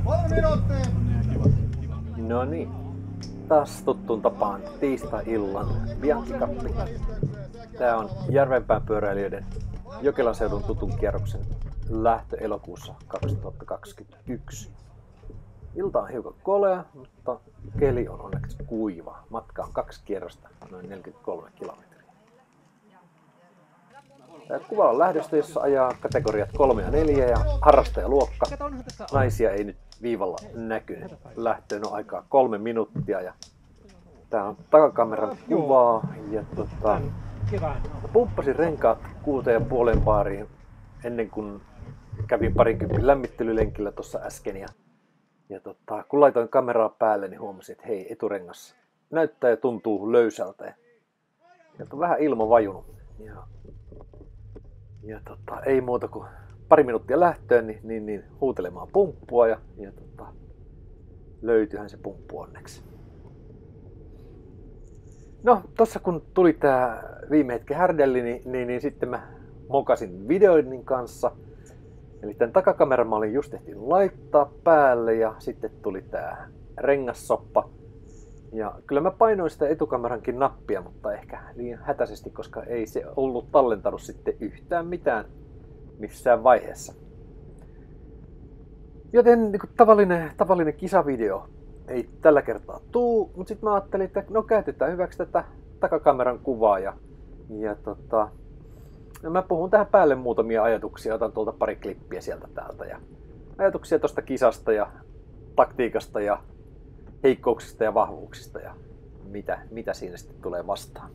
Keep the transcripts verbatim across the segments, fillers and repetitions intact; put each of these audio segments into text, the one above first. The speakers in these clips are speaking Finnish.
No niin, taas tuttuun tapaan tiistai-illan Bianchi-kappi. Tää on Järvenpään pyöräilijöiden Jokelan seudun tutun kierroksen lähtö elokuussa kaksituhattakaksikymmentäyksi. Ilta on hiukan kolea, mutta keli on onneksi kuiva. Matka on kaksi kierrosta, noin neljäkymmentäkolme kilometriä. Tämä kuva on lähdöstä, jossa ajaa kategoriat kolme ja neljä ja harrastajaluokka. Naisia ei nyt viivalla näkynyt. Lähtöön on aikaa kolme minuuttia ja tää on takakameran kuvaa. Ja tota, pumppasin renkaat kuuteen ja puoleen baariin ennen kuin kävin parinkympin lämmittelylenkillä tuossa äsken. Ja, ja tota, kun laitoin kameraa päälle, niin huomasin, että hei, eturengas näyttää ja tuntuu löysältä. Ja, ja on vähän ilma vajunut. Ja, ja tota, ei muuta kuin pari minuuttia lähtöön, niin, niin, niin huutelemaan pumppua ja, ja tota, löytyihän se pumppu onneksi. No, tossa kun tuli tää viime hetken härdelli, niin, niin, niin sitten mä mokasin videoinnin kanssa. Eli tämän takakameran mä olin just ehtinyt laittaa päälle ja sitten tuli tää rengassoppa. Ja kyllä mä painoin sitä etukamerankin nappia, mutta ehkä liian hätäisesti, koska ei se ollut tallentanut sitten yhtään mitään missään vaiheessa. Joten niin kuin tavallinen, tavallinen kisavideo ei tällä kertaa tuu, mutta sitten mä ajattelin, että no käytetään hyväksi tätä takakameran kuvaa ja, ja tota, ja mä puhun tähän päälle muutamia ajatuksia, otan tuolta pari klippiä sieltä täältä ja ajatuksia tuosta kisasta ja taktiikasta ja heikkouksista ja vahvuuksista ja mitä, mitä siinä sitten tulee vastaan.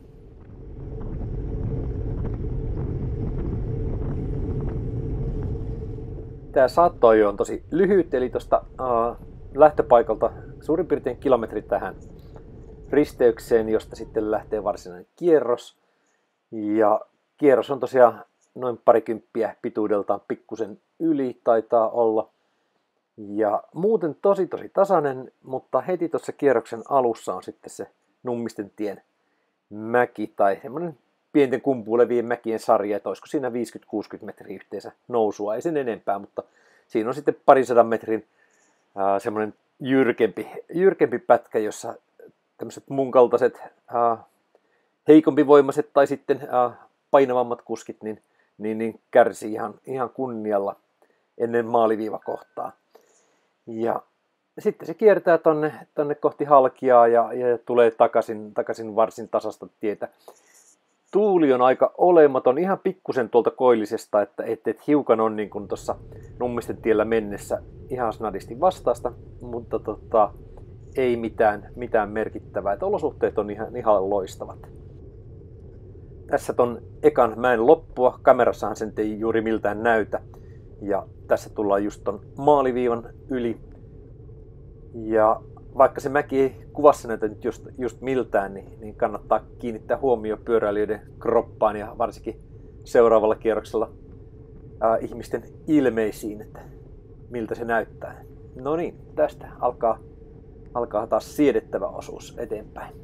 Tämä saattoajo on tosi lyhyt, eli tuosta uh, lähtöpaikalta suurin piirtein kilometri tähän risteykseen, josta sitten lähtee varsinainen kierros. Ja kierros on tosiaan noin parikymppiä pituudeltaan, pikkusen yli taitaa olla. Ja muuten tosi tosi tasainen, mutta heti tuossa kierroksen alussa on sitten se Nummistentien mäki tai semmoinen pienten kumpuilevien mäkien sarja, että olisiko siinä viisikymmentä kuusikymmentä metriä yhteensä nousua, ei sen enempää, mutta siinä on sitten parisadan metrin äh, semmoinen jyrkempi, jyrkempi pätkä, jossa tämmöiset mun kaltaiset äh, heikompivoimaiset tai sitten äh, painavammat kuskit niin, niin, niin kärsii ihan, ihan kunnialla ennen maaliviivakohtaa. Ja sitten se kiertää tonne, tonne kohti halkiaa ja, ja tulee takaisin, takaisin varsin tasasta tietä. Tuuli on aika olematon, ihan pikkusen tuolta koillisesta, että et, et hiukan on niin kuin tuossa Nummistentiellä mennessä ihan snadisti vastaasta, mutta tota, ei mitään, mitään merkittävää. Että olosuhteet on ihan, ihan loistavat. Tässä ton ekan mäen loppua, kamerassahan sen ei juuri miltään näytä. Ja tässä tullaan just ton maaliviivan yli. Ja vaikka se mäki ei kuvassa näytä nyt just, just miltään, niin, niin kannattaa kiinnittää huomio pyöräilijöiden kroppaan ja varsinkin seuraavalla kierroksella ää, ihmisten ilmeisiin, että miltä se näyttää. No niin, tästä alkaa, alkaa taas siedettävä osuus eteenpäin.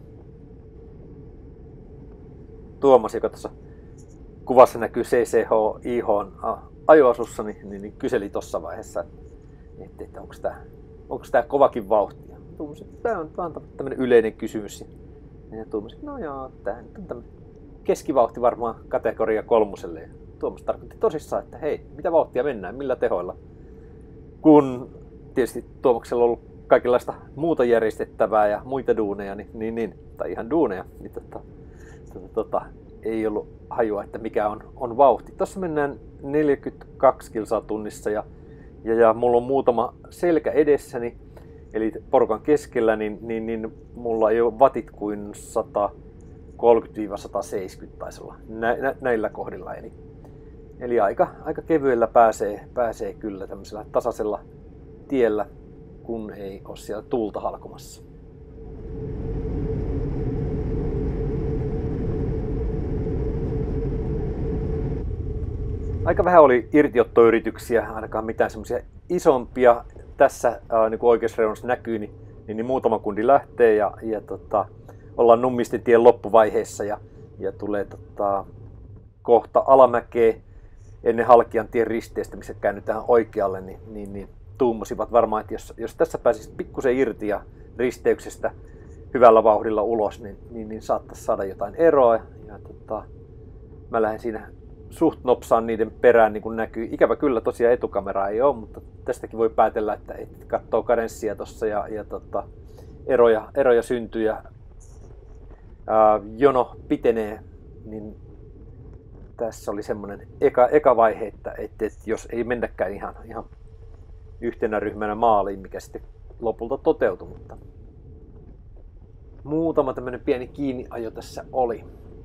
Tuomas, joka tuossa kuvassa näkyy C C H I H:n ajoasussa, niin, niin, niin kyseli tuossa vaiheessa, että, että onko tämä onko tämä kovakin vauhtia. Tämä on, tämä on tämmöinen yleinen kysymys. Ja Tuomas, no joo, tämä on tämmöinen keskivauhti varmaan kategoria kolmoselle. Ja Tuomas tarkoitti tosissaan, että hei, mitä vauhtia mennään, millä tehoilla. Kun tietysti Tuomaksella on ollut kaikenlaista muuta järjestettävää ja muita duuneja, niin, niin, niin tai ihan duuneja, niin tota, tota, tota, ei ollut hajua, että mikä on, on vauhti. Tuossa mennään neljäkymmentäkaksi kilsaa tunnissa ja, ja, ja mulla on muutama selkä edessäni, eli porukan keskellä, niin, niin, niin mulla ei ole watit kuin sata kolmekymmentä sata seitsemänkymmentä taisi olla nä, nä, näillä kohdilla. Eli, eli aika, aika kevyellä pääsee, pääsee kyllä tämmöisellä tasaisella tiellä, kun ei ole siellä tuulta halkomassa. Aika vähän oli irtiottoyrityksiä, ainakaan mitään semmoisia isompia. Tässä ää, niin kuin oikeassa reunassa näkyy, niin, niin, niin muutama kundi lähtee ja, ja tota, ollaan Nummistentien loppuvaiheessa ja, ja tulee tota, kohta alamäkeä ennen Halkiantien risteestä, missä käännytään oikealle, niin, niin, niin tuummasivat varmaan, että jos, jos tässä pääsisi pikkusen irti ja risteyksestä hyvällä vauhdilla ulos, niin, niin, niin saattaisi saada jotain eroa. Ja, tota, mä lähden siinä suht nopsaan niiden perään, niin kuin näkyy. Ikävä kyllä tosiaan etukameraa ei ole, mutta tästäkin voi päätellä, että, että katsoo kadenssia tuossa ja, ja tota, eroja, eroja syntyy ja ää, jono pitenee, niin tässä oli semmoinen eka, eka vaihe, että, että, että jos ei mennäkään ihan, ihan yhtenä ryhmänä maaliin, mikä sitten lopulta toteutui, mutta muutama tämmöinen pieni kiinniajo tässä oli.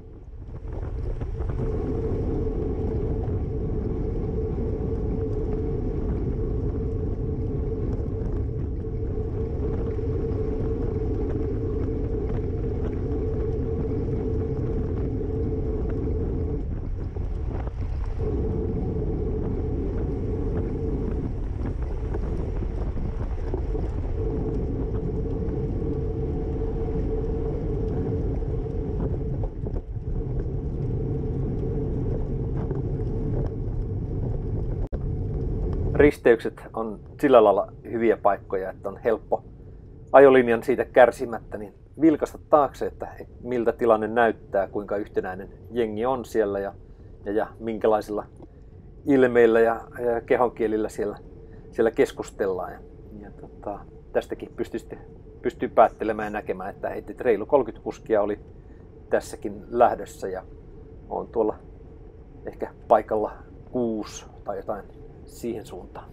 Risteykset on sillä lailla hyviä paikkoja, että on helppo ajolinjan siitä kärsimättä niin vilkasta taakse, että miltä tilanne näyttää, kuinka yhtenäinen jengi on siellä ja, ja, ja minkälaisilla ilmeillä ja, ja kehonkielillä siellä, siellä keskustellaan. Ja, ja tota, tästäkin pystyy, pystyy päättelemään ja näkemään, että, että reilu kolmekymmentä kuskia oli tässäkin lähdössä ja on tuolla ehkä paikalla kuusi tai jotain siihen suuntaan.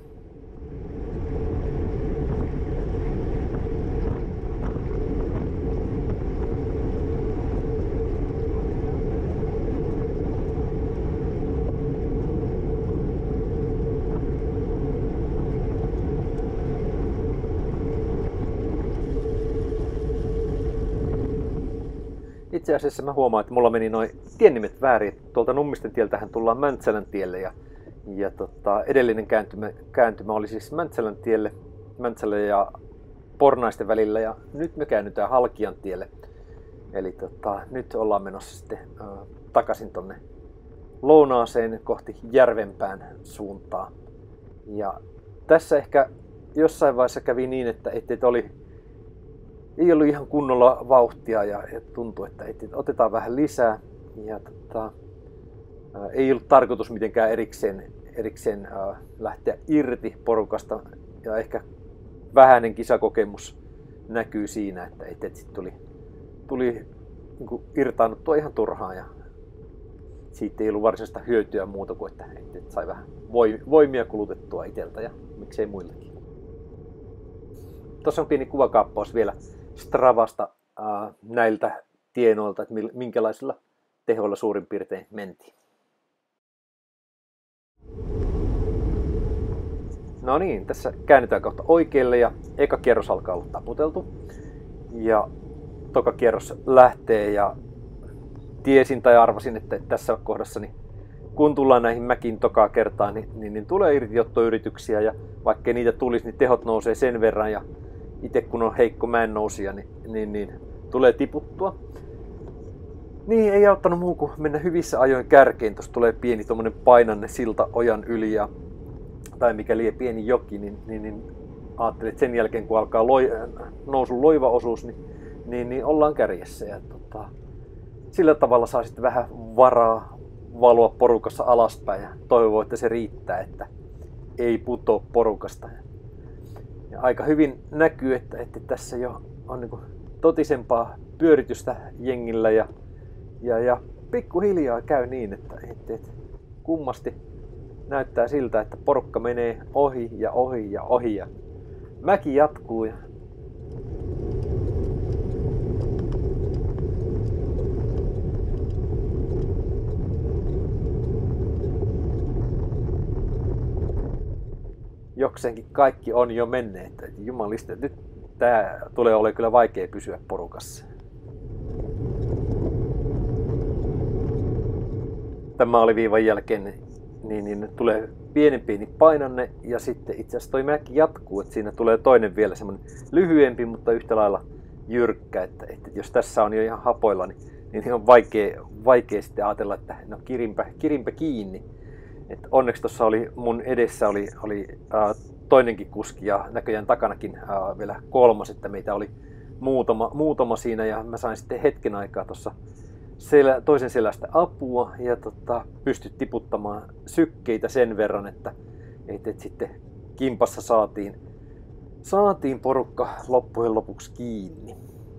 Itse asiassa mä huomaan, että mulla meni noin tiennimet väärin. Tuolta Nummisten tieltähän tullaan Mäntsälän tielle ja Ja tota, edellinen kääntymä, kääntymä oli siis Mäntsälän tielle, Mäntsälän ja Pornaisten välillä ja nyt me käännytään Halkian tielle. Eli tota, nyt ollaan menossa sitten äh, takaisin tonne lounaaseen kohti Järvenpään suuntaan. Ja tässä ehkä jossain vaiheessa kävi niin, että, että oli, ei ollut ihan kunnolla vauhtia ja, ja tuntui, että, että otetaan vähän lisää. Ja tota, ei ollut tarkoitus mitenkään erikseen, erikseen äh, lähteä irti porukasta ja ehkä vähäinen kisakokemus näkyy siinä, että, että, että sit tuli, tuli niin kuin irtaannuttua ihan turhaan ja siitä ei ollut varsinaista hyötyä muuta kuin, että, että, että sai vähän voimia kulutettua itseltä ja miksei muillekin. Tuossa on pieni kuvakaappaus vielä Stravasta äh, näiltä tienoilta, että minkälaisilla tehoilla suurin piirtein mentiin. No niin, tässä käännetään kohta oikealle ja eka kierros alkaa olla taputeltu. Ja toka kierros lähtee ja tiesin tai arvasin, että tässä kohdassa niin kun tullaan näihin mäkiin tokaa kertaa, niin, niin, niin tulee irtiottoyrityksiä ja vaikkei niitä tulisi, niin tehot nousee sen verran ja itse kun on heikko mäen nousija, niin, niin, niin tulee tiputtua. Niin ei auttanut muu kuin mennä hyvissä ajoin kärkeen. Tuossa tulee pieni tommonen painanne silta ojan yli ja tai mikäli pieni joki, niin, niin, niin ajattelin, että sen jälkeen kun alkaa loi, nousun loivaosuus, niin, niin, niin ollaan kärjessä. Ja, tota, sillä tavalla saa sitten vähän varaa valua porukassa alaspäin ja toivoo, että se riittää, että ei putoa porukasta. Ja aika hyvin näkyy, että, että tässä jo on niin kuin totisempaa pyöritystä jengillä ja, ja, ja pikkuhiljaa käy niin, että, että, että kummasti näyttää siltä, että porukka menee ohi ja ohi ja ohi ja mäki jatkuu. Ja jokseenkin kaikki on jo menneet. Jumalista, nyt tää tulee olemaan kyllä vaikea pysyä porukassa. Tämän maaliviivan jälkeen niin, niin tulee pienen pieni painanne ja sitten itse asiassa toi mäki jatkuu, että siinä tulee toinen vielä semmoinen lyhyempi, mutta yhtä lailla jyrkkä, että, että jos tässä on jo ihan hapoilla, niin, niin on vaikea, vaikea sitten ajatella, että no kirimpä, kirimpä kiinni. Et onneksi tuossa oli mun edessä oli, oli äh, toinenkin kuski ja näköjään takanakin ää, vielä kolmas, että meitä oli muutama, muutama siinä ja mä sain sitten hetken aikaa tuossa selä, toisen selästä apua ja tota, pystyt tiputtamaan sykkeitä sen verran, että et, et sitten kimpassa saatiin, saatiin porukka loppujen lopuksi kiinni.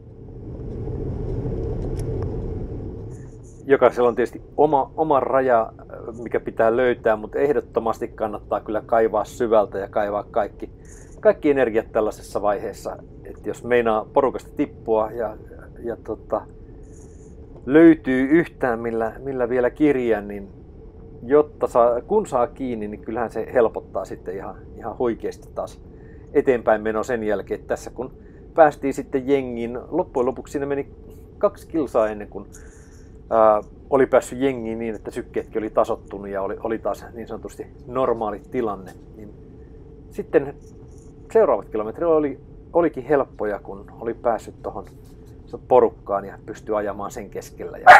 Jokaisella on tietysti oma, oma raja, mikä pitää löytää, mutta ehdottomasti kannattaa kyllä kaivaa syvältä ja kaivaa kaikki, kaikki energiat tällaisessa vaiheessa. Että jos meinaa porukasta tippua ja, ja tota, löytyy yhtään millä, millä vielä kirjaa, niin jotta saa, kun saa kiinni, niin kyllähän se helpottaa sitten ihan, ihan huikeasti taas eteenpäin meno sen jälkeen. Että tässä kun päästiin sitten jengiin, loppujen lopuksi siinä meni kaksi kilsaa ennen kuin ää, oli päässyt jengiin niin, että sykkeetkin oli tasoittunut ja oli, oli taas niin sanotusti normaali tilanne. Niin sitten seuraavat kilometrit oli, olikin helppoja, kun oli päässyt tuohon porukkaan ja pystyi ajamaan sen keskellä. Ja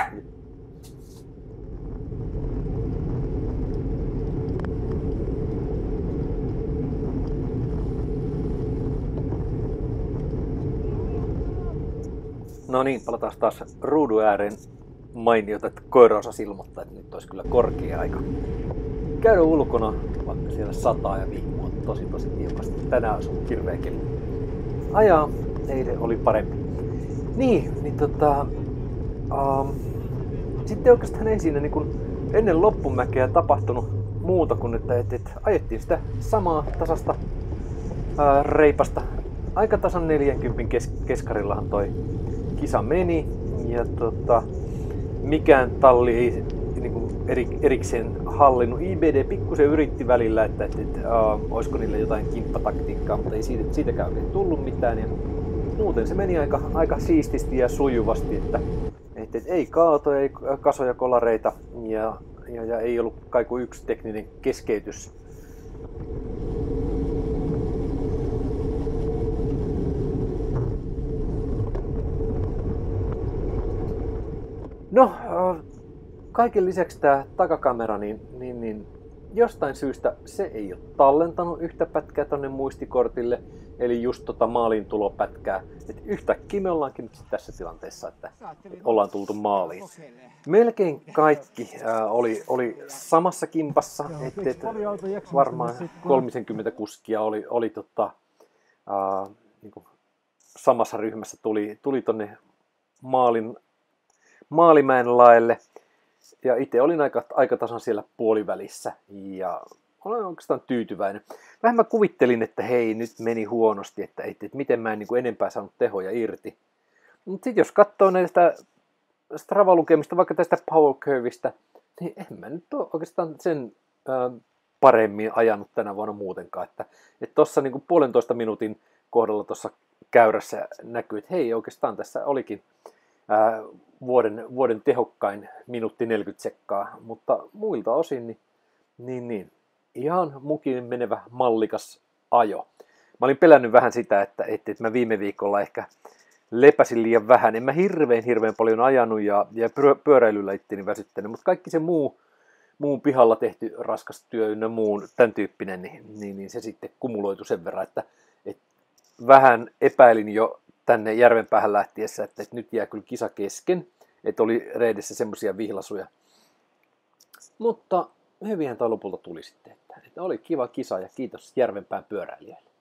no niin, palataan taas ruudun ääreen. Mainiota, että koira osasi ilmoittaa, että nyt olisi kyllä korkea aika käydä ulkona, vaikka siellä sataa ja vihmua tosi tosi tiukasti. Tänään olisi ollut hirveä keli. Ajaa, eilen oli parempi. Niin, niin tota... Um, sitten oikeastaan ei siinä niin kuin ennen loppumäkeä tapahtunut muuta kuin, että et, et, ajettiin sitä samaa tasasta ää, reipasta. Aika tasan neljänkympin kes, keskarillahan toi kisa meni. Ja tota, mikään talli ei niin kuin eri, erikseen hallinnut. I B D pikkusen yritti välillä, että, että, että uh, olisiko niillä jotain kimppataktiikkaa, mutta ei siitä, siitäkään oikein tullut mitään. Ja muuten se meni aika, aika siististi ja sujuvasti, että, että, että ei kaatoja, ei kasoja kolareita ja, ja, ja ei ollut kai kuin yksi tekninen keskeytys. No, kaiken lisäksi tämä takakamera, niin, niin, niin jostain syystä se ei ole tallentanut yhtä pätkää tonne muistikortille, eli just tota maalintulopätkää. Et yhtäkkiä me ollaankin nyt tässä tilanteessa, että ollaan tultu maaliin. Melkein kaikki äh, oli, oli samassa kimpassa, et, et, varmaan kolmekymmentä kuskia oli, oli tota, äh, niin kuin samassa ryhmässä, tuli, tuli tonne maalin Maalimäen laelle ja itse olin aika, aika tasan siellä puolivälissä ja olen oikeastaan tyytyväinen. Vähän mä kuvittelin, että hei, nyt meni huonosti, että, että, että miten mä en niin kuin enempää saanut tehoja irti. Mutta sitten jos katsoo näistä Strava-lukemista, vaikka tästä Power Curveista, niin en mä nyt ole oikeastaan sen ää, paremmin ajanut tänä vuonna muutenkaan. Että tuossa niin kuin puolentoista minuutin kohdalla tuossa käyrässä näkyy, että hei, oikeastaan tässä olikin ää, Vuoden, vuoden tehokkain minuutti neljäkymmentä sekkaa, mutta muilta osin niin, niin, niin ihan mukin menevä mallikas ajo. Mä olin pelännyt vähän sitä, että, että, että mä viime viikolla ehkä lepäsin liian vähän. En mä hirveän hirveän paljon ajanut ja, ja pyöräilyllä itteni väsyttänyt, mutta kaikki se muu, muun pihalla tehty raskas työ ynnä muun tämän tyyppinen, niin, niin, niin se sitten kumuloitu sen verran, että, että vähän epäilin jo tänne järvenpäähän lähtiessä, että, että nyt jää kyllä kisa kesken, että oli reidessä semmoisia vihlasuja. Mutta hyvinhän toi lopulta tuli sitten, että, että oli kiva kisa ja kiitos järvenpään pyöräilijöille.